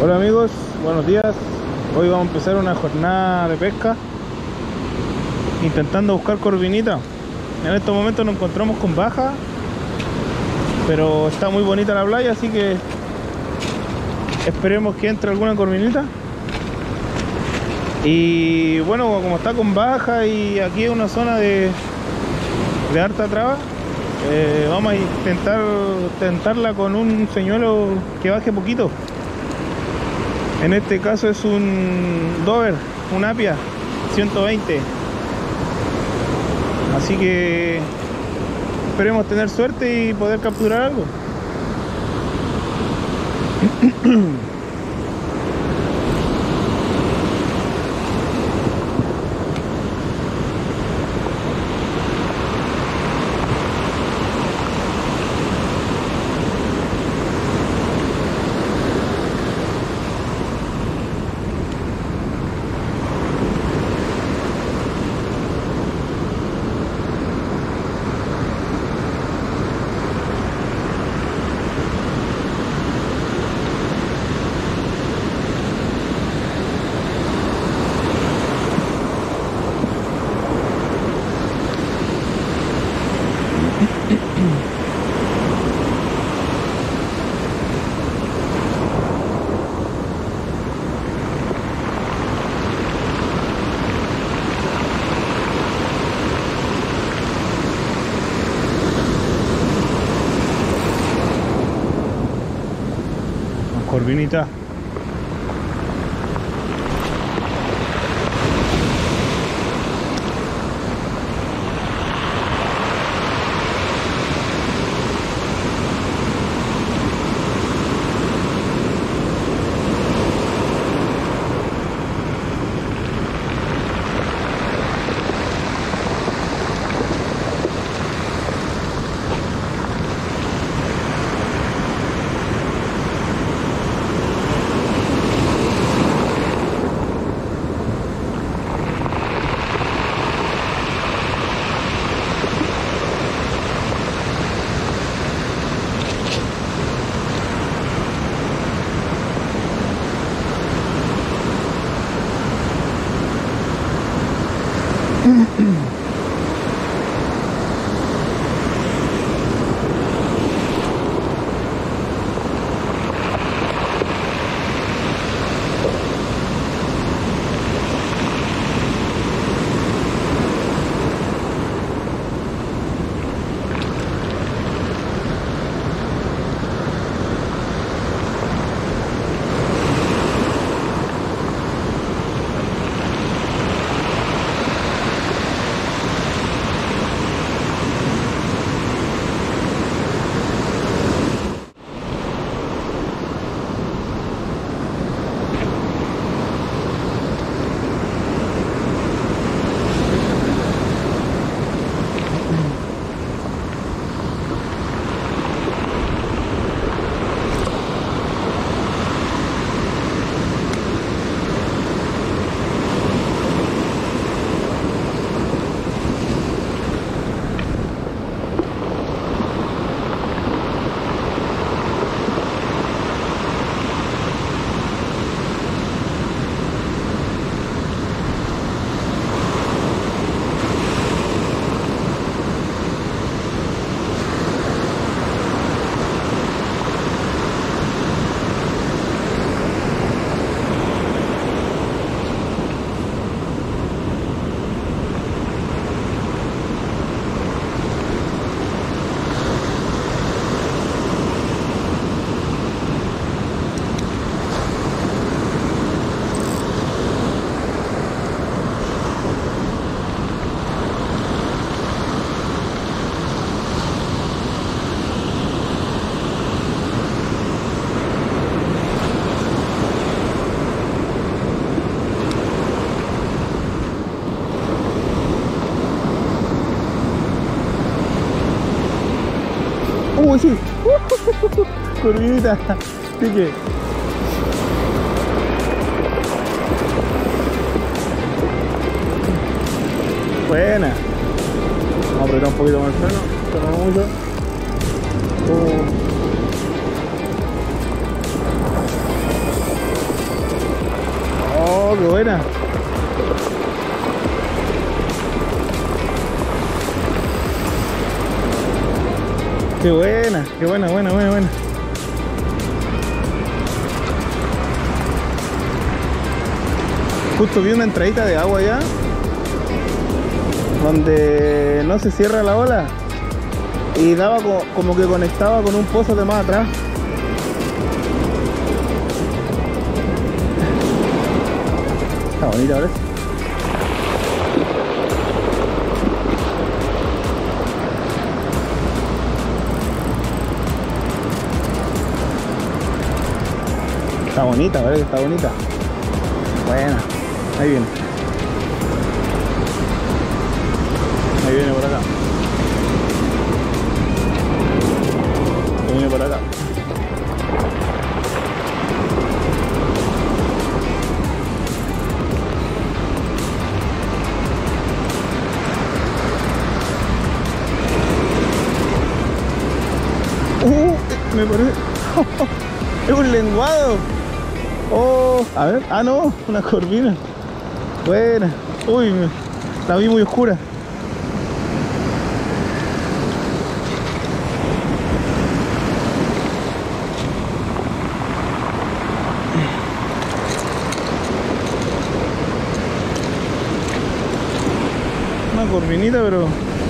Hola amigos, buenos días. Hoy vamos a empezar una jornada de pesca intentando buscar corvinita. En estos momentos nos encontramos con baja, pero está muy bonita la playa, así que esperemos que entre alguna corvinita. Y bueno, como está con baja y aquí es una zona de harta traba, vamos a intentar tentarla con un señuelo que baje poquito. En este caso es un Dover, un Apia 120. Así que esperemos tener suerte y poder capturar algo. Corvinita. Sí. Corvinita, pique. Buena. Vamos a apretar un poquito más el freno, pero no mucho. buena. Qué buena, qué buena, buena, buena, buena. Justo vi una entradita de agua allá, donde no se cierra la ola y daba como que conectaba con un pozo de más atrás. Está bonita, ¿verdad? Está bonita, ¿verdad? Está bonita. Buena. Ahí viene. Ahí viene por acá. Ahí viene por acá. Me parece. Es un lenguado. Oh, a ver. Ah, no, una corvina. Buena. Uy, la vi muy oscura. Una corvinita, pero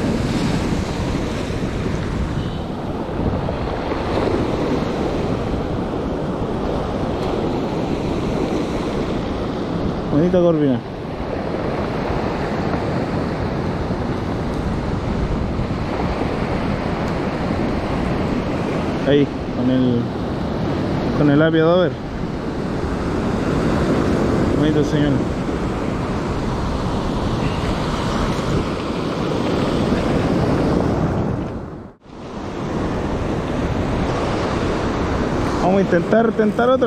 bonita corvina. Ahí, con el aviador. Bonito señor. Vamos a intentar otra.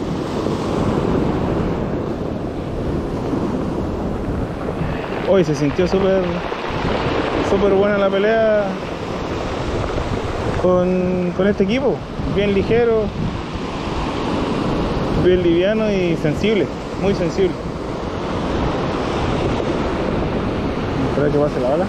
Hoy se sintió súper buena la pelea con este equipo. Bien ligero, bien liviano y sensible, muy sensible. Espera que pase la ola.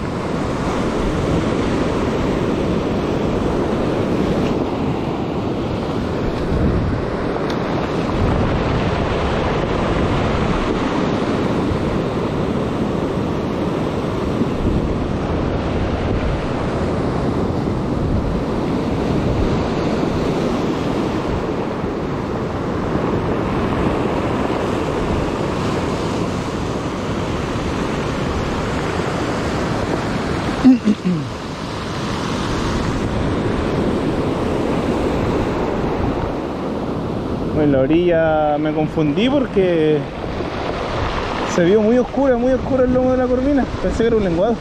En la orilla me confundí porque se vio muy oscura el lomo de la corvina. Pensé que era un lenguado.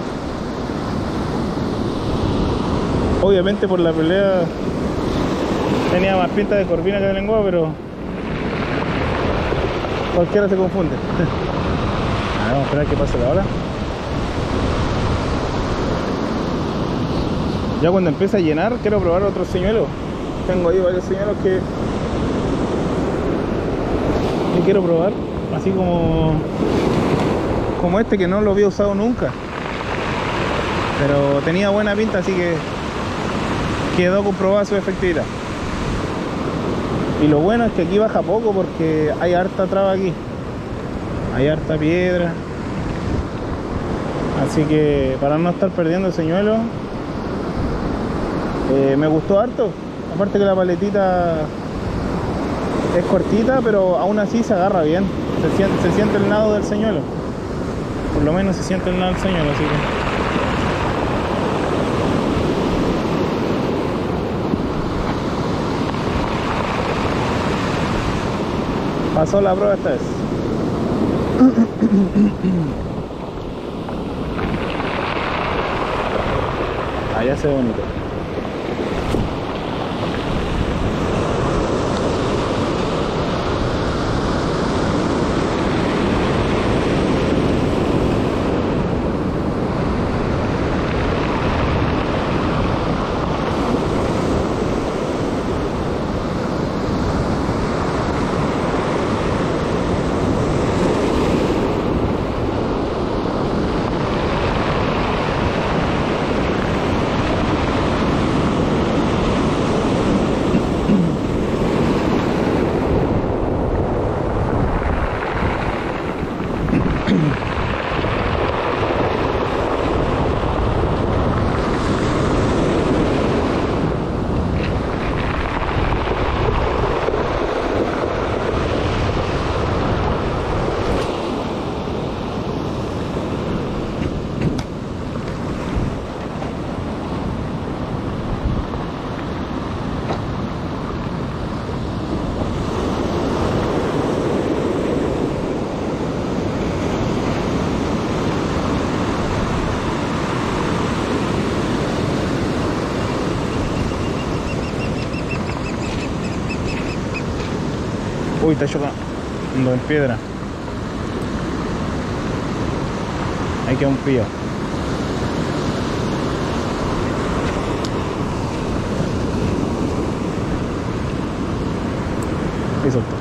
Obviamente por la pelea tenía más pinta de corvina que de lenguado, pero cualquiera se confunde. Vamos a esperar que pase la hora. Ya cuando empiece a llenar quiero probar otros señuelos. Tengo ahí varios señuelos que quiero probar, así como este, que no lo había usado nunca, pero tenía buena pinta, así que quedó comprobada su efectividad. Y lo bueno es que aquí baja poco porque hay harta traba aquí, hay harta piedra, así que para no estar perdiendo el señuelo, me gustó harto. Aparte que la paletita es cortita, pero aún así se agarra bien. Se siente el nado del señuelo. Por lo menos se siente el nado del señuelo, así que pasó la prueba esta vez. Allá se ve bonito. Uy, está chocando en piedra. Ahí queda un pillo. Ahí soltó.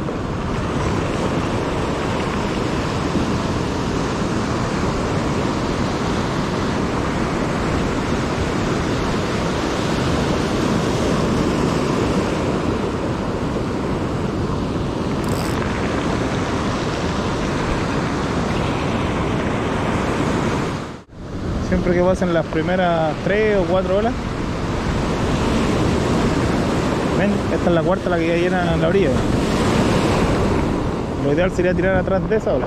Siempre que pasen las primeras 3 o 4 olas, ven, esta es la cuarta, la que ya llena en la orilla. Lo ideal sería tirar atrás de esa ola.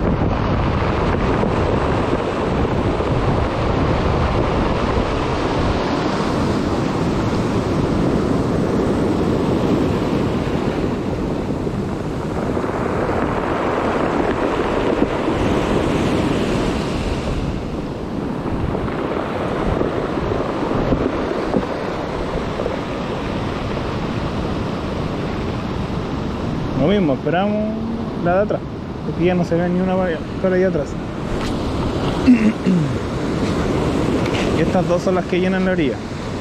Lo mismo, esperamos la de atrás, porque ya no se ve ni una para allá atrás. Y estas dos son las que llenan la orilla.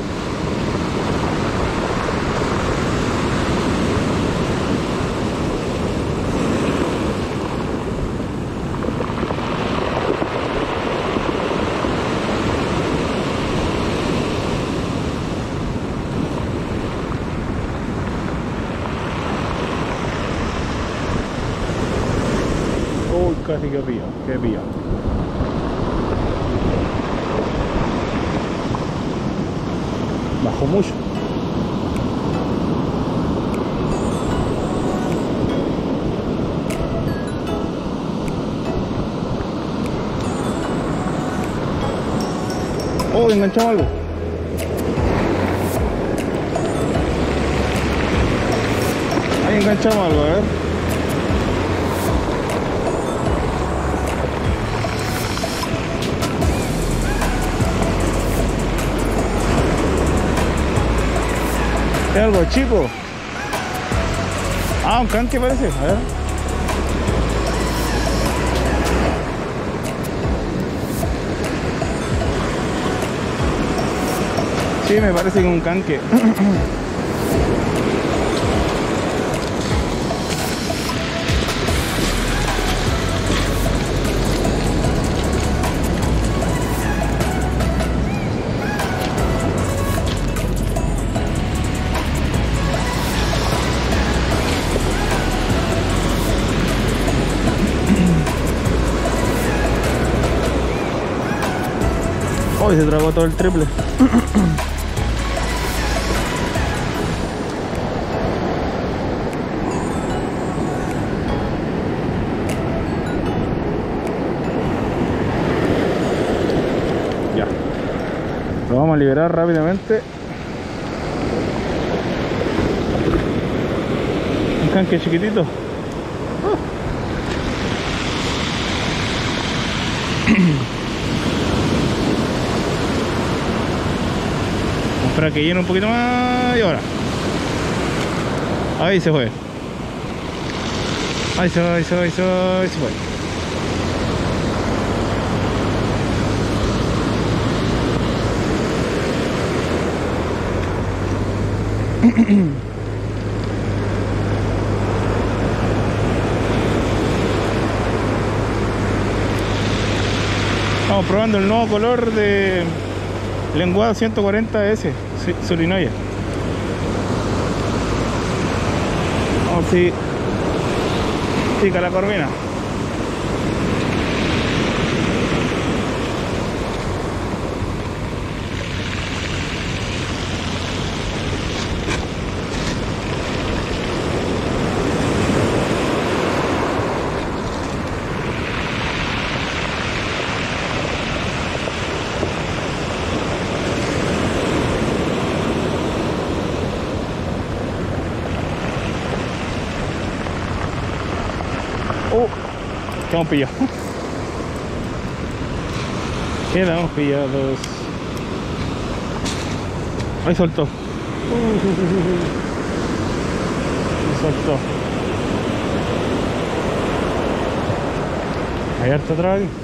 Casi que pillo. Bajó mucho. Oh, enganchamos algo. Ahí enganchamos algo, a ver. Es algo chico. Ah, un canque parece. A ver. Sí, me parece que un canque. Hoy se tragó todo el triple. Ya. Lo vamos a liberar rápidamente. Un canque chiquitito. Para que llene un poquito más. Y ahora ahí se fue. Ahí se va, ahí se va, ahí se va, ahí se fue. Estamos probando el nuevo color de Lenguado 140S Surinoya. Vamos a ver si pica la corvina. Quedamos pillados. Quedamos pillados. Ahí soltó. Soltó. Hay harta traba aquí.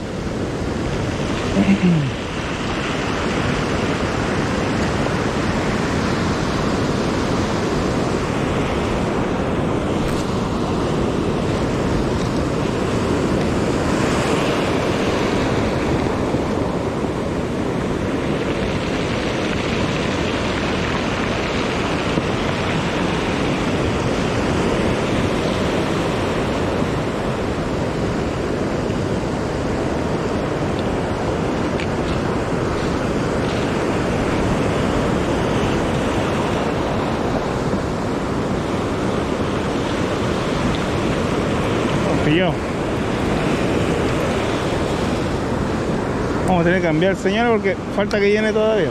Pillado. Vamos a tener que cambiar el señal porque falta que llene todavía.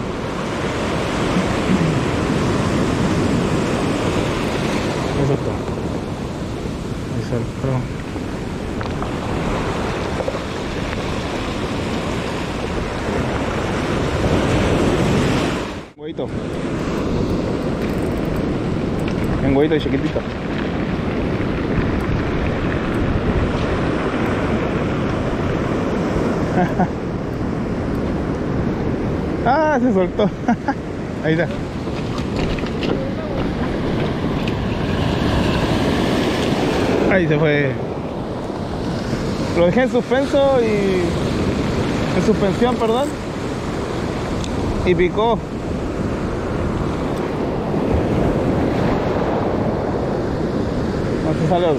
Eso es todo. Ahí saltó. Huevito. Un huevito chiquitito. Ah, se soltó. Ahí está. Ahí se fue. Lo dejé en suspenso y... en suspensión, perdón. Y picó. No se salió.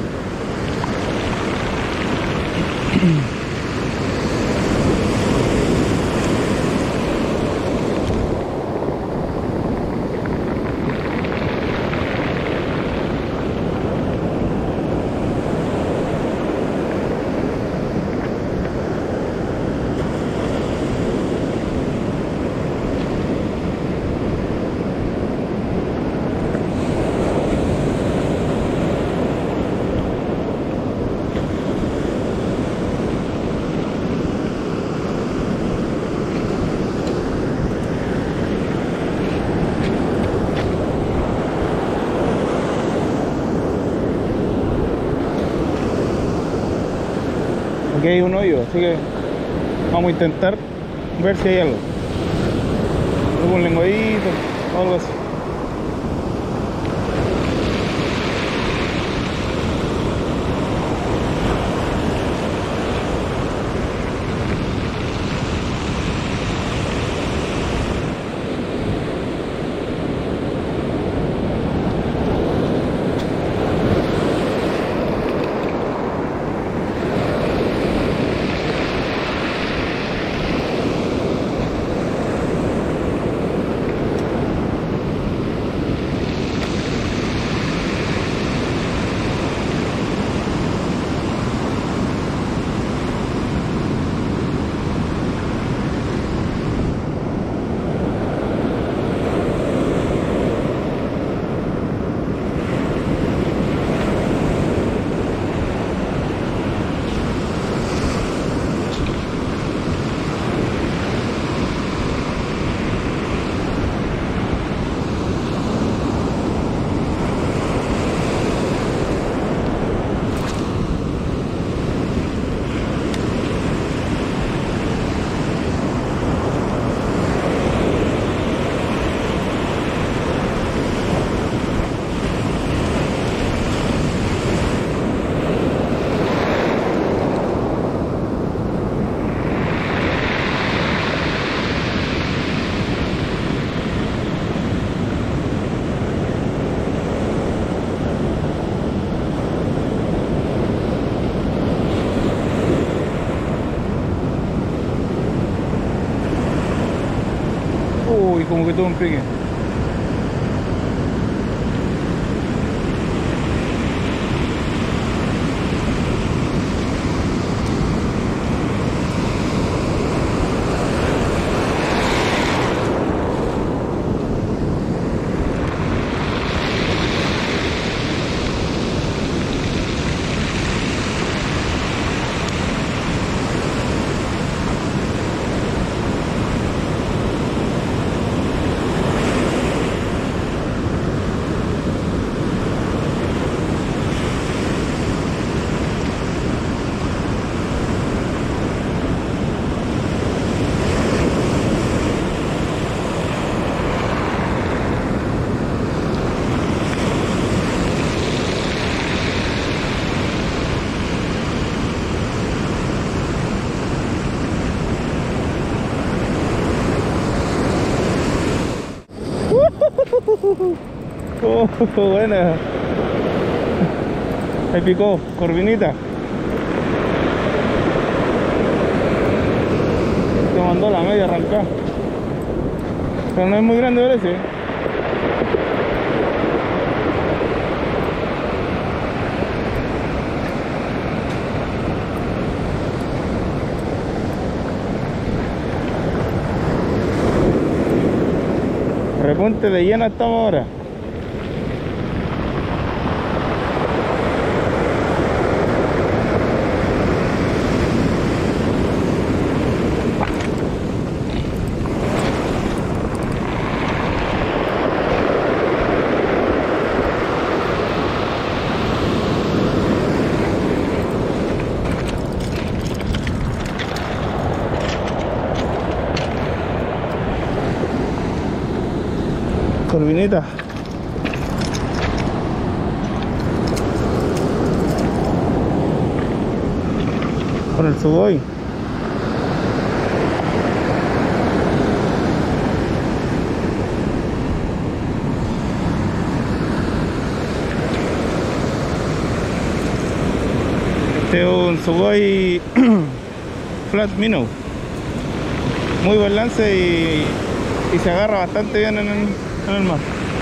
Aquí hay un hoyo, así que vamos a intentar ver si hay algo. Un lenguadito o algo así. Uy, como que tuvo un pique. Buena. Ahí picó, corvinita. Se mandó la media arrancada. Pero no es muy grande, parece. Repunte de llena estamos ahora. Corvinita. Por el Sugoi. Este es un Sugoi Flat Minnow. Muy buen lance y se agarra bastante bien en el mar.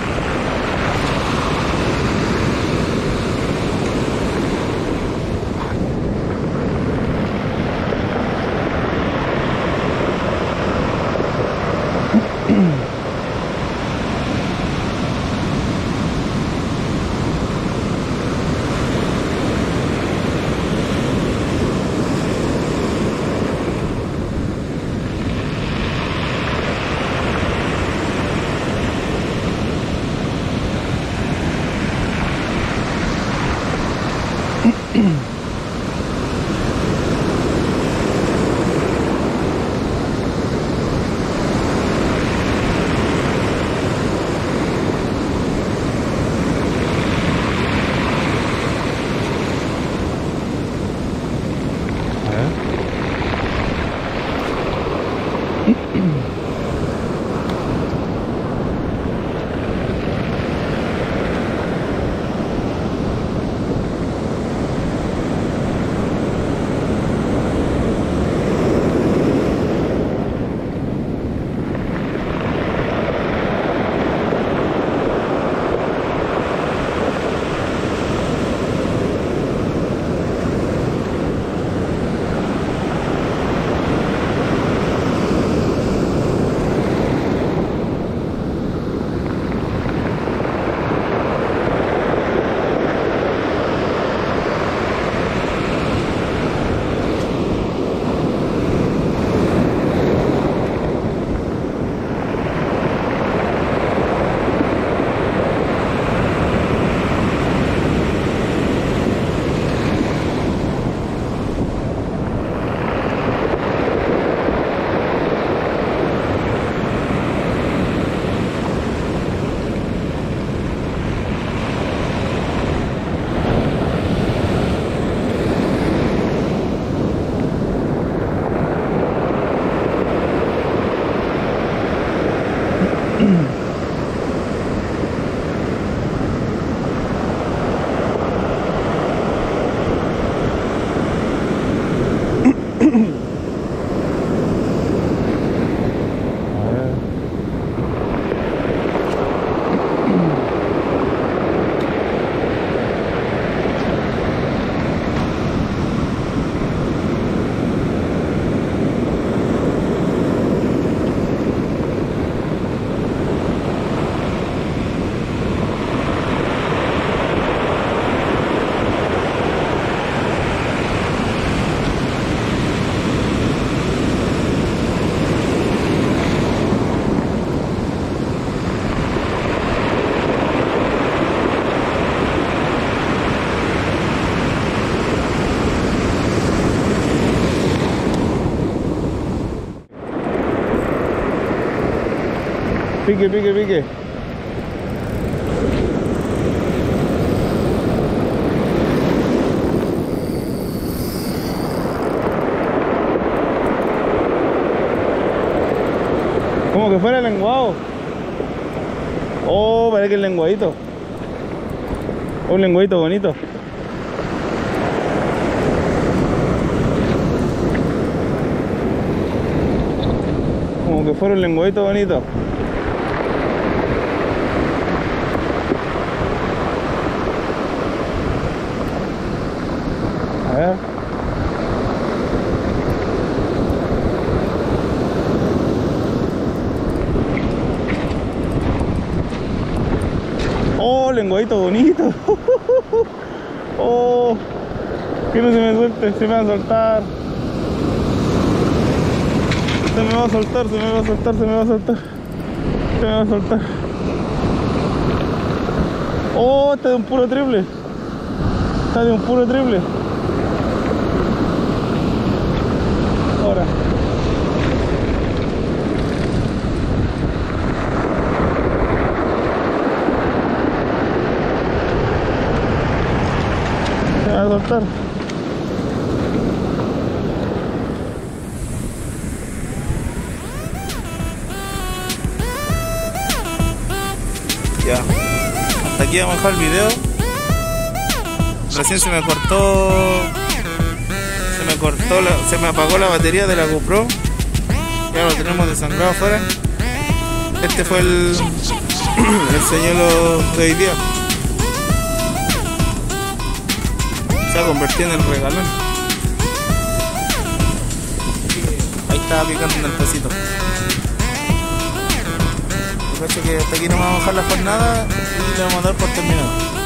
Pique, pique, pique. Como que fuera el lenguado. Oh, parece que el lenguadito. Un lengüito bonito. Como que fuera un lengüito bonito. A ver. Oh, lenguadito bonito. Oh, que no se me suelte, se me va a soltar. Se me va a soltar, se me va a soltar, se me va a soltar. Se me va a soltar. Oh, está de un puro triple. Está de un puro triple. Ahora. Se va a soltar. Ya. Hasta aquí vamos a dejar el video. Recién se me apagó la batería de la GoPro. Ya lo tenemos desangrado afuera. Este fue el señuelo de hoy día. Se ha convertido en el regalón. Ahí estaba picando en el pesito. Yo creo que hasta aquí nos vamos a bajar la jornada y le vamos a dar por terminado.